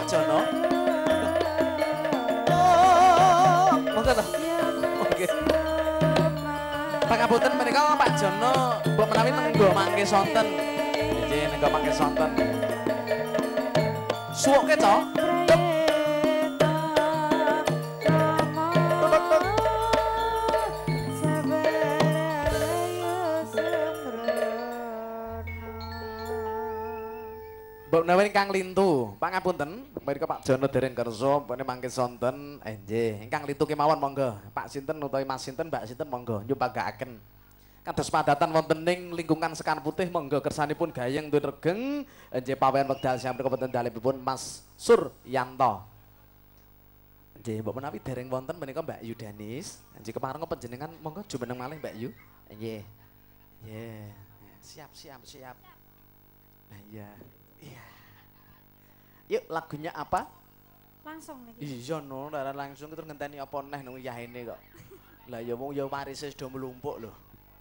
Jono. Oh, monggo to. Oke. Pangapunten menika Pak Jono, mbok menawi nenggo mangke sonten. Nggih, nenggo mangke sonten. Suwoke to. Mbok menawi ingkang lintu, pangapunten, menika Pak Jono dereng kersa pene mangke sonten. Nggih, ingkang lintu kemawon monggo. Pak sinten utawi Mas sinten, Mbak sinten monggo nyupagakaken. Kados padatan wonten ing lingkungan Sekan Putih monggo kersanipun gayeng duwe regeng. Nggih pawen wekdal siang menika wonten dalipun Mas Suryanto. Nggih, mbok menawi dereng wonten menika Mbak Yu Danis. Nggih kepareng panjenengan monggo jumeneng malih Mbak Yu. Nggih. Nggih. Siap. Nah iya. Iya. Yuk lagunya apa? Langsung nih. Iya no, langsung terus ngenteni apa neh nang yahene kok. Lah ya wong ya warise sudah melumpuk lho.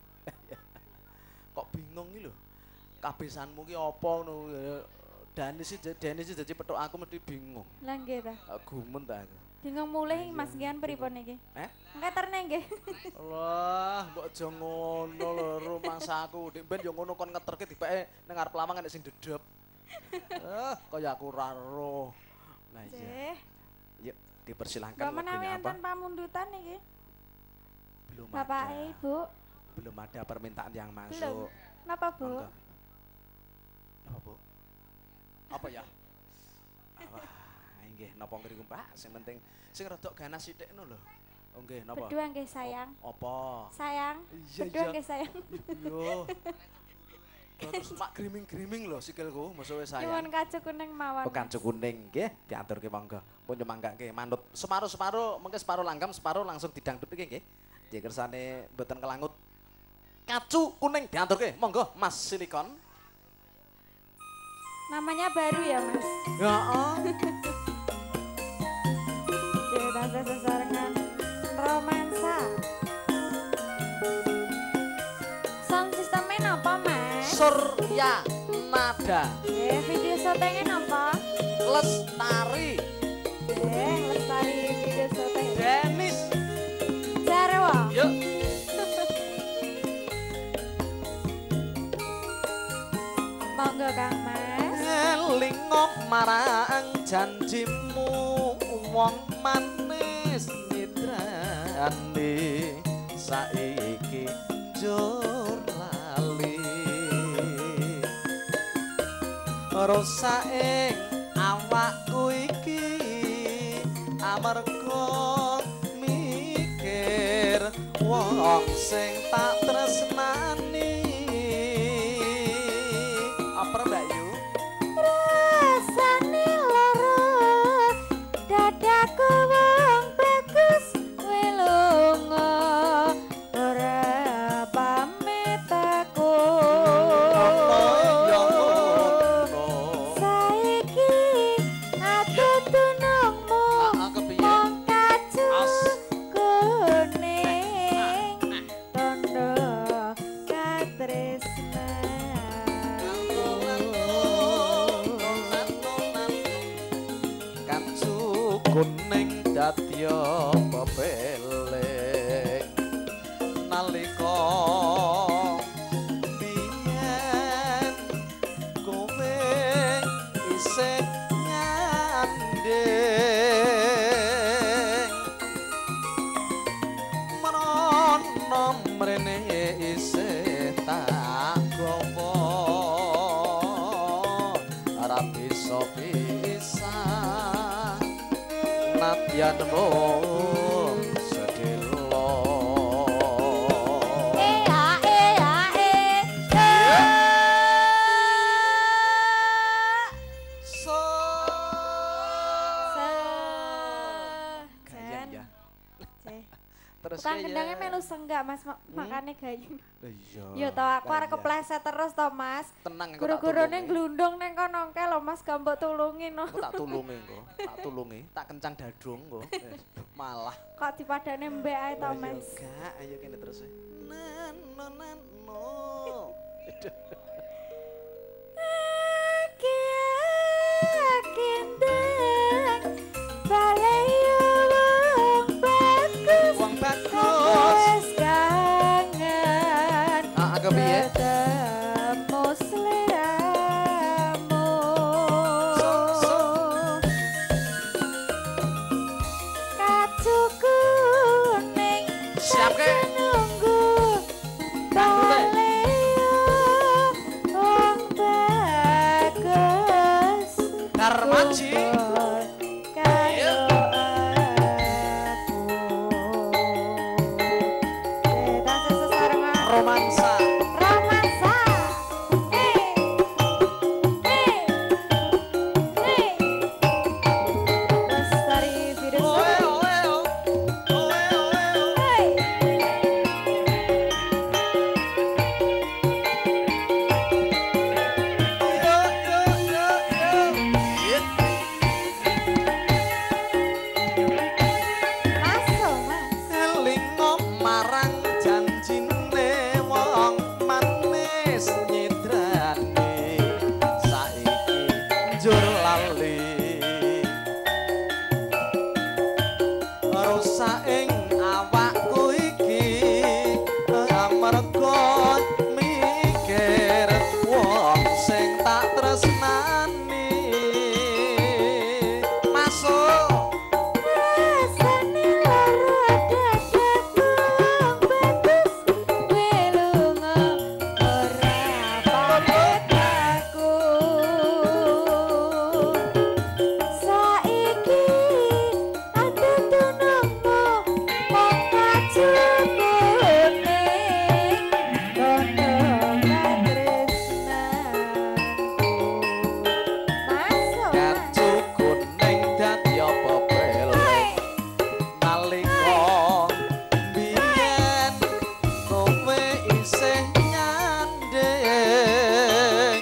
Kok bingung iki lho. Kabesanmu ki apa ngono. Danis dadi petuk aku mesti bingung. Lah nggih ta. Gumun ta aku. Bingung mulih Mas Gian pripun iki? Ngeterne nggih. Wah, mbok aja ngono lho rumangsaku. Nek ben yo ngono kon ngeterke dipeke nang arep lawang nek sing dedep. Kaya aku ora roh. Lah iya. Yuk, dipersilahkan lagunya apa? Menawi enten pamundutan iki. Belum Bapak ada. Ibu. Belum ada permintaan yang masuk. Belum. Napa, Bu? Monggo. Apa, Bu? Apa ya? Wah, nggih napa ngriku, Pak? Sing penting sing rada ganas sithik ngono lho. Oh nggih, napa? Berdua nggih sayang. Apa? Sayang. Berdua nggih sayang. Yo. Terus Pak griming-griming lho sikilku, musuhe saya. Nyuwun kacu kuning mawon. Oh, kacu kuning nggih, diaturke monggo. Pun nyemanggake manut separo-separo, mengke separo langgam, separo langsung didangdut iki nggih. Nggih kersane mboten kelangut. Kacu kuning diaturke, monggo Mas Silikon. Namanya baru ya, Mas? Heeh. Nggih, tasih sesarengan romansa. Sound systemnya napa, Mas? Surya Nada. Video syutingnya napa? Lestari. Lestari video syuting. Denis. Jarwo. Yuk. Monggo Kang Mas. Ngelingok marang janjimu wong manis nyidrani saiki njur lali rusak ing awakku iki amarga mikir wong sing tak tresnani apa Mbak Yu? Rasane lara dadaku wong bagus welunga ora pamit aku saiki aku tunungmu mong kacu kuning tondo katresna kuning dadya pepeleng nalika biyen kowe isih nyandeng merono mrene isih tak gowo ora bisa pisah nadyanmu sedelo terus Bukan gendangnya melu senggak Mas, makane gayeng. Iya. Yo to aku arek kepleset terus to Mas. Tenang engko tak Guru-gurune tulungi. glundung ning kono ke lho Mas, gak mbok tulungi no. Engko tak tulungi engko, tak tulungi, tak kencang dadung engko. Malah Kok dipadane mbek ae to Ayo, Mas. Kak, ayo kene terus. Nano nano. Akin Siap ke? Nunggu balik wong bagus Darmaji. karo aku. Tasik sesarengan. Romansa. Romansa. Lestari virus. Masuk, Mas. Elingo marang janjine wong manis nyidrani saiki njur lali rusak ing awakku iki amarga mikir wong sing tak tresnani masuk. Rasane lara dadaku bagus kowe lunga ora pamit aku. Saiki aku tunungmu wong kacukune kono katresnanku. Masuk, Mas. Kacu kuning dadi apa bel nalika biyen kowe isih nyanding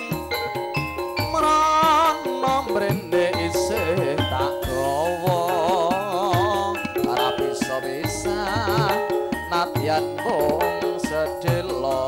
mrono mrene isih tak gawa ora bisa-bisa nadyan mung sedelo.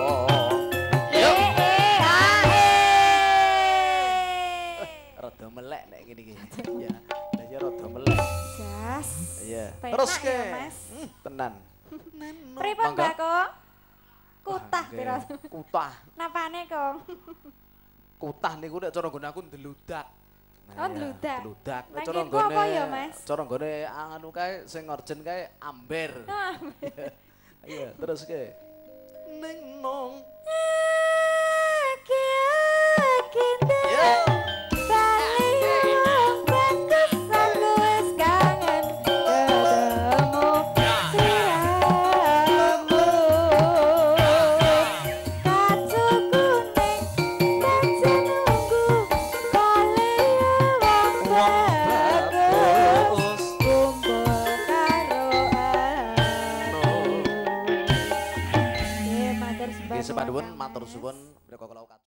Rada melek nek ngene iki. Ya, ya rada melek. Jas. Iya. Penak Terus ya, ke. Mas. Tenan. Pripun, Monggo. Mbak Kong? Kutah Nggih, pira? Kutah. Napane, Kong? Kutah niku nek cara nggone aku ndeludak. Oh, ndeludak. Ndeludak. Nek Nang cara kene apa nggone ya, Mas? cara nggone anu kae sing orjen kae amber. Ah, Iya, terus ke. Ning nong. Aki-aki Yo. balik wong bagus aku wis kangen ketemu siamu. Kacu kuning kaca nunggu balik wong bagus kumpul karo aku. Matur Nggih, sembah sepaduwun nuwun, matur Mas. suwun. Mriko kula